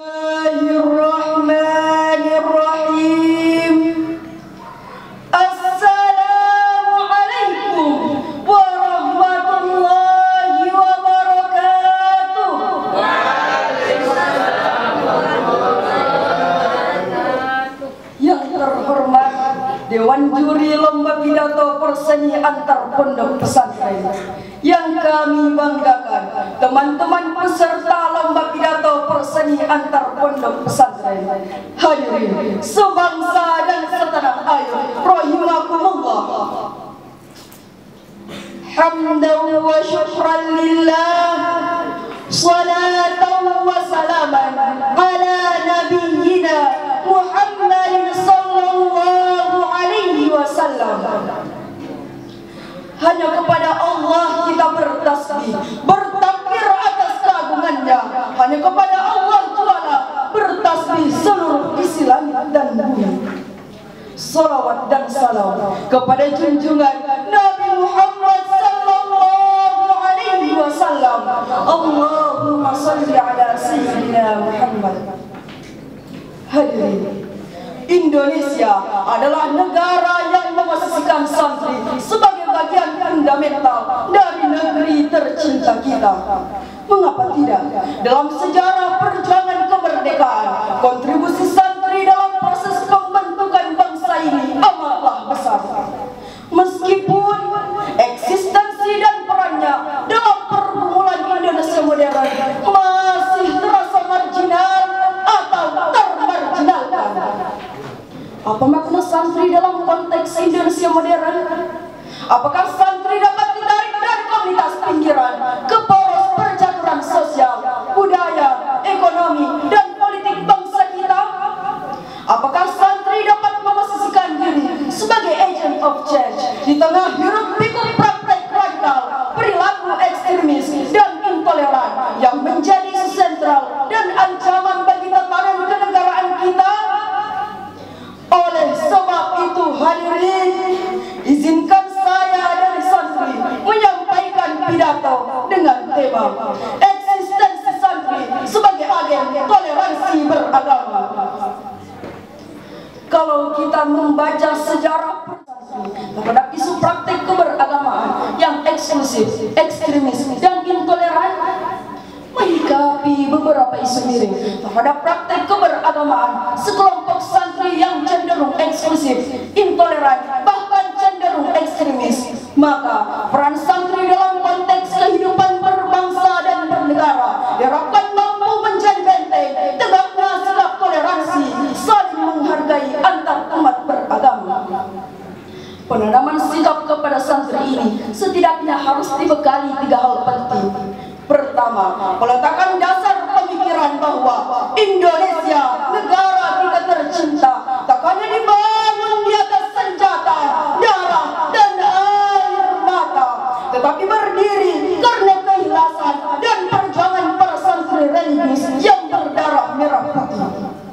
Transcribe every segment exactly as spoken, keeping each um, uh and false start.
Bismillahirrahmanirrahim. Assalamualaikum warahmatullahi wabarakatuh. Yang terhormat Dewan Juri Lomba Pidato Perseni Antar Pondok Pesantren, yang kami banggakan teman-teman peserta Lomba Pidato Perseni Antar Pondok Pesantren. Hadirin sebangsa dan setanah air, rahimakumullah. Hamdan wa syukran lillah, salatan wa salaman ala nabiyyina Muhammadin sallallahu alaihi wasallam. Hanya kepada Allah kita bertasbih, bertakbir atas keagungannya. Hanya kepada Allah Ta'ala bertasbih seluruh isi langit dan bumi. Salawat dan salam kepada junjungan Nabi Muhammad sallallahu alaihi wasallam. Allahumma salli ala sayyidina Muhammad. Hadirin, Indonesia adalah negara yang memposisikan santri sebagai bagian fundamental dari negeri tercinta kita. Mengapa tidak? Dalam sejarah perjuangan kemerdekaan, kontribusi santri dalam proses pembentukan bangsa ini amatlah besar. Meskipun eksistensi dan perannya dalam pergumulan Indonesia modern masih terasa marginal atau termarginalkan. Apa makna santri dalam konteks Indonesia modern? Apakah santri dapat ditarik dari komunitas pinggiran ke poros percaturan sosial, budaya, ekonomi, dan politik bangsa kita? Apakah santri dapat memposisikan diri sebagai agent of change di tengah hiruk-pikuk praktek radikal, perilaku ekstremis, dan intoleran yang menjadi isu sentral dan ancaman bagi tatanan kenegaraan kita? Oleh sebab itu, hadirin, izinkan saya dari santri menyampaikan pidato dengan tema eksistensi santri sebagai agen toleransi beragama. Kalau kita membaca sejarah terhadap isu praktik keberagamaan yang eksklusif, ekstremis, dan intoleran, menyikapi beberapa isu miring terhadap praktik keberagamaan sekelompok santri yang cenderung eksklusif, intoleran, bahkan cenderung ekstremis, maka peran santri dalam konteks kehidupan berbangsa dan bernegara diharapkan mampu menjadi benteng tegaknya sikap toleransi, saling menghargai antar umat beragama. Penanaman sikap kepada santri ini setidaknya harus dibekali tiga hal penting. Pertama, peletakan dasar pemikiran bahwa Indonesia, negara kita tercinta, tak hanya dibangun di atas senjata, darah, dan air mata, tetapi berdiri karena keikhlasan dan perjuangan para santri religius yang berdarah merah putih.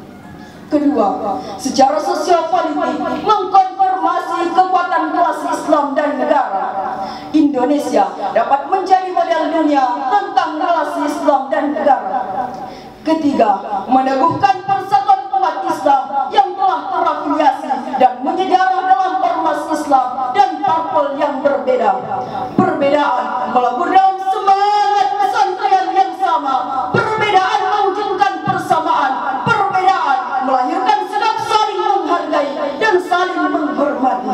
Kedua, secara sosiopolitik mengkonfirmasi kekuatan kelas Islam dan negara. Indonesia dapat menjadi model dunia tentang relasi Islam dan negara. Ketiga, meneguhkan persatuan umat Islam yang telah terafiliasi dan menyejarah dalam ormas Islam dan parpol yang berbeda. Perbedaan melebur dalam semangat pesantren yang sama. Perbedaan mewujudkan persamaan. Perbedaan melahirkan sikap saling menghargai dan saling menghormati.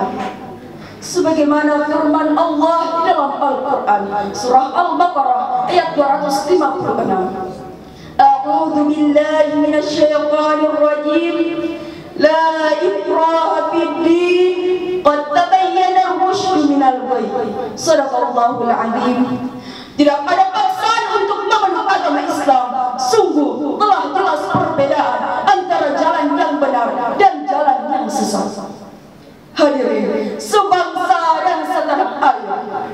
Sebagaimana firman Allah di dalam Al-Quran, surah Al-Baqarah ayat dua ratus lima puluh enam. A'udzu billahi minasy syaithanir rajim. La ikraha fid din, qad tabayyana ar-rusydu minal ghayy. Shadaqallahul azim. Tidak ada paksaan untuk memeluk agama Islam. Sungguh telah jelas perbedaan antara jalan yang benar dan jalan yang sesat. Hadirin sebangsa dan setanah air,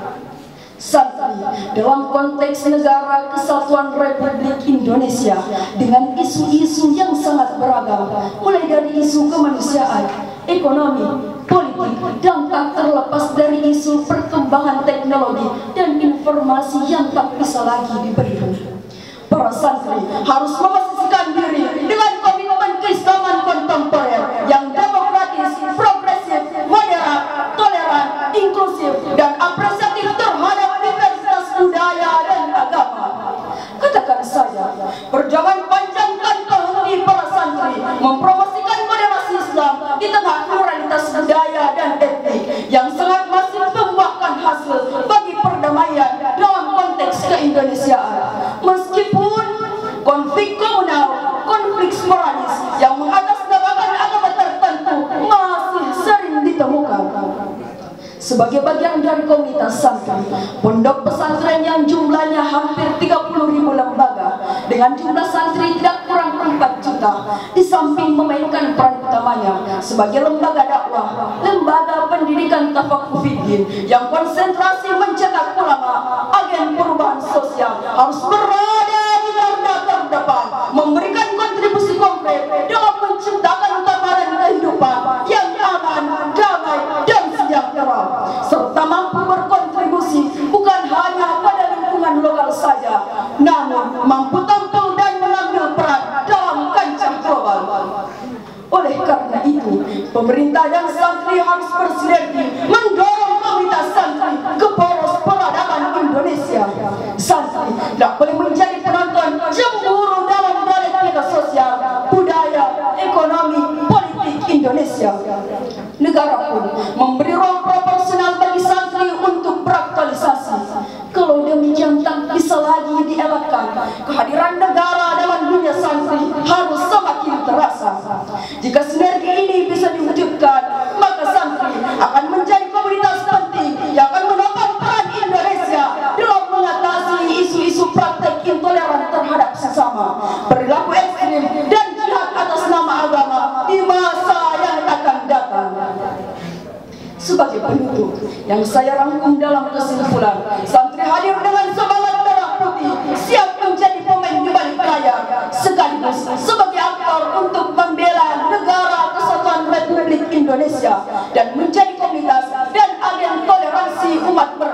santri dalam konteks negara kesatuan Republik Indonesia dengan isu-isu yang sangat beragam, mulai dari isu kemanusiaan, ekonomi, politik, dan tak terlepas dari isu perkembangan teknologi dan informasi yang tak bisa lagi dibendung. Para santri harus memposisikan diri kontemporer yang demokratis, progresif, moderat, toleran, inklusif, dan apresiatif terhadap diversitas budaya dan agama. Katakan saja, perjuangan panjang tanpa henti para santri mempromosikan moderasi Islam di tengah pluralitas budaya dan etnik yang sangat masif membuahkan hasil bagi perdamaian dalam konteks keindonesiaan. Meskipun konflik komunal, konflik sporadis yang mengatasnamakan agama tertentu masih sering ditemukan. Sebagai bagian dari komunitas santri, pondok pesantren yang jumlahnya hampir tiga puluh ribu lembaga dengan jumlah santri tidak kurang empat juta, di samping memainkan peran utamanya sebagai lembaga dakwah, lembaga pendidikan tafakuh fiddin yang konsentrasi mencetak ulama, agen perubahan sosial harus berada di garda terdepan, memberikan kontribusi konkret dalam menciptakan tatanan kehidupan yang aman, damai, dan sejahtera, serta mampu berkontribusi bukan hanya pada lingkungan lokal saja, namun mampu tampil dan mengambil peran dalam kancah global. Oleh karena itu, pemerintah dan santri harus bersinergi mendorong komunitas santri ke poros peradaban Indonesia. Santri tidak boleh menjadi penonton cemburu dalam dialektika sosial, budaya, ekonomi, politik Indonesia. Negara pun memberi ruang proporsional bagi santri untuk beraktualisasi. Kalau demikian tak bisa lagi dielakkan, kehadiran negara dalam dunia santri harus semakin terasa. Jika sinergi ini bisa diwujudkan, maka santri akan menjadi komunitas penting yang akan menopang peran Indonesia dalam mengatasi isu-isu praktek intoleran terhadap sesama, perilaku ekstrim, dan jihad atas nama agama di masa yang akan datang. Sebagai penutup yang saya rangkum dalam kesimpulan, santri hadir dengan semangat merah putih, siap menjadi pemain di balik layar, sekaligus sebagai aktor untuk membela negara kesatuan Republik Indonesia dan menjadi komunitas dan agen toleransi umat beragama